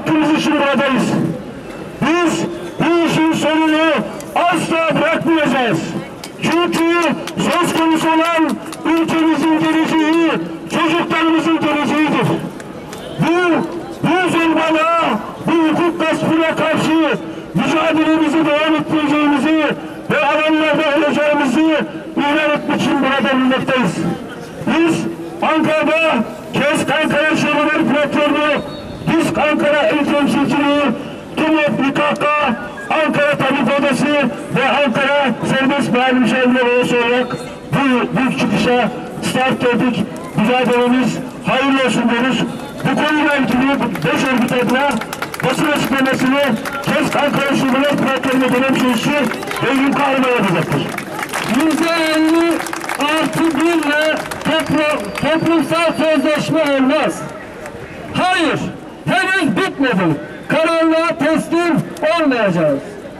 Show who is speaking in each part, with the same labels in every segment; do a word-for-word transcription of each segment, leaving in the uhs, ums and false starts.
Speaker 1: hakkımız için buradayız. Biz bu işin sonunu asla bırakmayacağız. Çünkü söz konusu olan ülkemizin geleceği, çocuklarımızın geleceğidir. Bu, bu zulmana, bu hukuk gaspına karşı mücadelemizi devam ettireceğimizi ve alanlarda olacağımızı ilan etmek için burada bulunmaktayız. Biz Ankara'da KESK Ankara Şubeleri Platformu, biz Ankara El Temsilciliği, TÜMOP, İK K, Ankara Tabip Odası ve Ankara Serbest Meal Müşavirleri Odası olarak bu büyük çıkışa start verdik. Mücadelemiz hayırlı olsun diyoruz. Bu konuyla ilgili beş örgüt adına basın açıklamasını KESK Ankara Şubeleri Platformu dönem sözcüsü Beygun Kahraman yapacaktır.
Speaker 2: yüzde elli artı bir ile toplumsal sözleşme olmaz. Hayır, henüz bitmedi. Karanlığa teslim olmayacağız.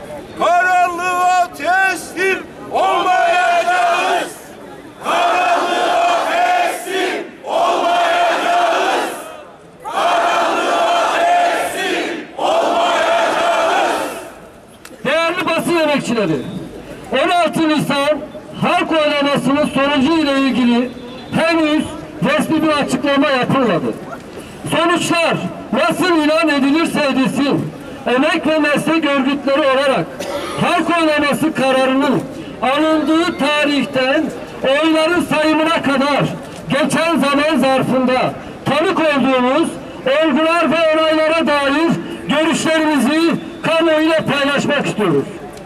Speaker 3: Karanlığa teslim olmayacağız. Karanlığa teslim olmayacağız. Karanlığa teslim olmayacağız.
Speaker 2: Değerli basın emekçileri, on altı Nisan halk oylamasının sonucu ile ilgili henüz resmi bir açıklama yapılmadı. Sonuçlar nasıl ilan edilirse edilsin, emek ve meslek örgütleri olarak halk oylaması kararının alındığı tarihten oyların sayımına kadar geçen zaman zarfında tanık olduğumuz olgular ve olaylara dair görüşlerimizi kamuoyuyla paylaşmak istiyoruz.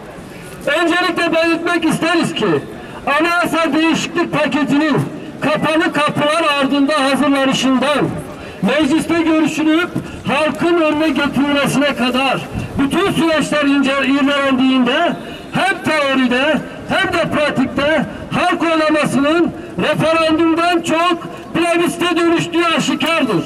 Speaker 2: Öncelikle belirtmek isteriz ki anayasa değişiklik paketinin kapalı kapılar ardında hazırlanışından mecliste görüşülüp halkın önüne getirilmesine kadar bütün süreçler incelendiğinde hem teoride hem de pratikte halk oylamasının referandumdan çok plebiste dönüştüğü aşikardır.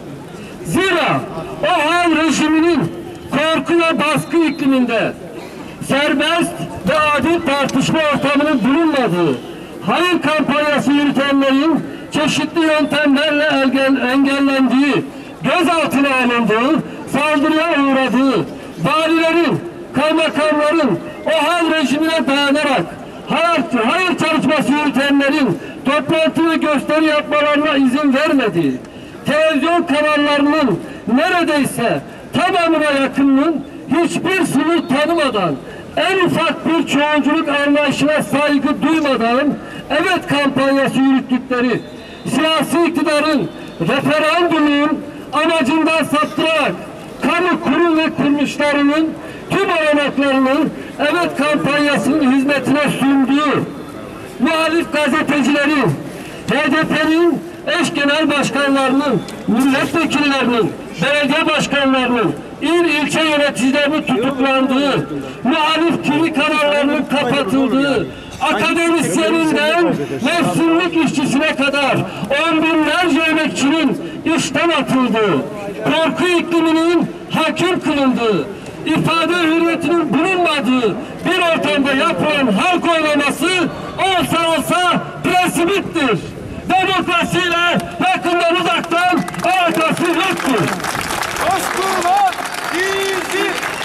Speaker 2: Zira o hal rejiminin korku ve baskı ikliminde serbest ve adil tartışma ortamının bulunmadığı, hayır kampanyası yürütenlerin çeşitli yöntemlerle engellendiği, gözaltına alındığı, saldırıya uğradığı, valilerin, kaymakamların o hal rejimine dayanarak hayır, hayır çalışması yürütenlerin toplantı ve gösteri yapmalarına izin vermediği, televizyon kanallarının neredeyse tamamına yakınının hiçbir sınır tanımadan, en ufak bir çoğunculuk anlayışına saygı duymadan evet kampanyası yürüttükleri siyasi iktidarın referandumun amacından saptırarak kamu kurum ve kuruluşlarının tüm olanaklarının evet kampanyasının hizmetine sunduğu muhalif gazetecilerin, H D P'nin eş genel başkanlarının, milletvekillerinin, belediye başkanlarının, il ilçe yöneticilerinin tutuklandığı, muhalif T V kanallarının kapatıldığı, akademisyeninden mevsimlik işçisine kadar on binlerce emekçinin işten atıldığı, korku ikliminin hakim kılındığı, ifade hürriyetinin bulunmadığı bir ortamda yapılan halk oylaması olsa olsa prensibittir. Demokrasiyle yakından uzaktan alakası yoktur.
Speaker 3: Baskılar bizi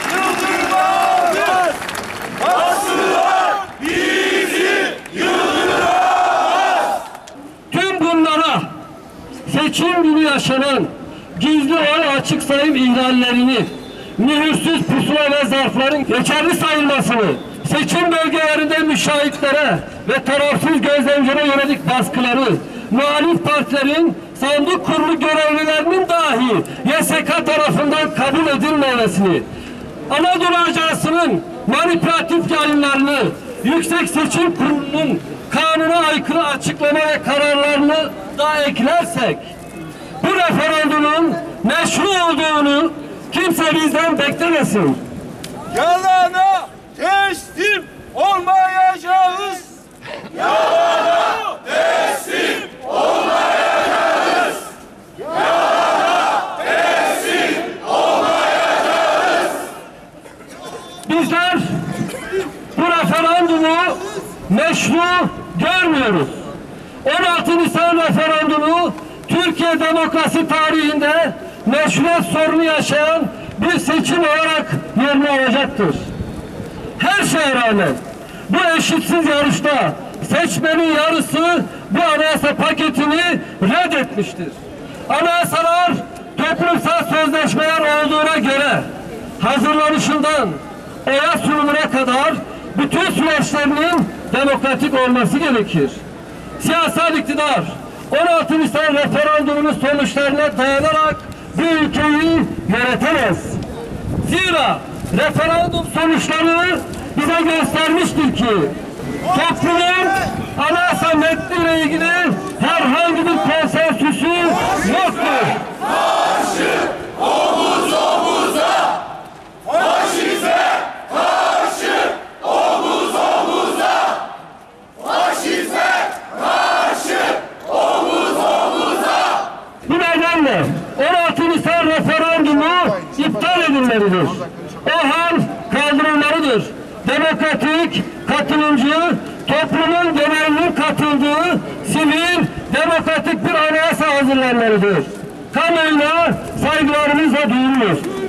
Speaker 3: yıldırmaz. Baskılar bizi yıldırmaz.
Speaker 2: Tüm bunlara seçim günü yaşanan gizli oy açık sayım ihlallerini, mühürsüz pusula ve zarfların geçerli sayılmasını, seçim bölgelerinde müşahitlere ve tarafsız gözlemcilere yönelik baskıları, muhalif partilerin sandık kurulu görevlilerinin dahi Y S K tarafından kabul edilmemesini, Anadolu Ajansı'nın manipülatif yayınlarını, Yüksek Seçim Kurulu'nun kanuna aykırı açıklama ve kararlarını da eklersek, bu referandumun meşru olduğunu kimse bizden beklemesin.
Speaker 3: Yalana teslim olmayacağız. Yalana teslim olmayacağız. Yalana teslim olmayacağız.
Speaker 2: Bizler bu referandumu meşru görmüyoruz. on altı Nisan referandumu Türkiye demokrasi tarihinde meşruiyet sorunu yaşayan bir seçim olarak yerini alacaktır. Her şeye rağmen bu eşitsiz yarışta seçmenin yarısı bu anayasa paketini reddetmiştir. Anayasalar toplumsal sözleşmeler olduğuna göre hazırlanışından oya sunumuna kadar bütün süreçlerinin demokratik olması gerekir. Siyasal iktidar on altı Nisan referandumunun sonuçlarına dayanarak bir ülkeyi yönetemez. Zira referandum sonuçları bize göstermiştir ki toplumun anayasa metniyle ilgili herhangi bir konsensüsü yoktur.
Speaker 3: Karşı omuz omuza, faşize karşı omuz omuza, faşize karşı omuz omuza.
Speaker 2: Bu nedenle on altı Nisan referandumu iptal edilmelidir. O hal kaldırılmalıdır. Demokratik, katılımcı, toplumun genelinin katıldığı sivil, demokratik bir anayasa hazırlanmalıdır. Kamuoyuna saygılarımızla duyuruyoruz.